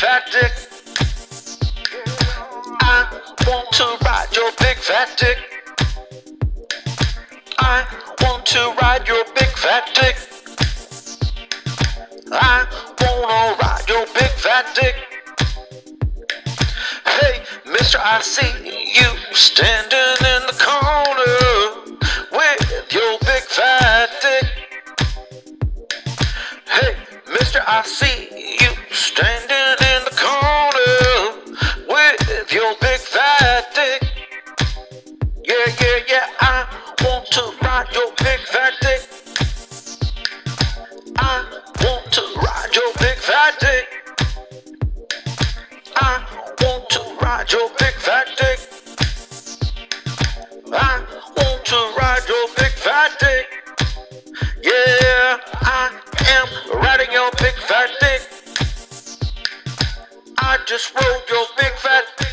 fat dick. I want to ride your big fat dick. I want to ride your big fat dick. I wanna ride your big fat dick. Hey, mister, I see you standing in the corner with your big fat dick. Hey, mister, I see you standing in the corner with your big fat dick. Yeah, yeah, yeah, I want to ride your big fat dick. I want to ride your big fat dick. I want to ride your big fat dick. I want to ride your big fat dick. Yeah, I am riding your big fat dick. I just rode your big fat dick.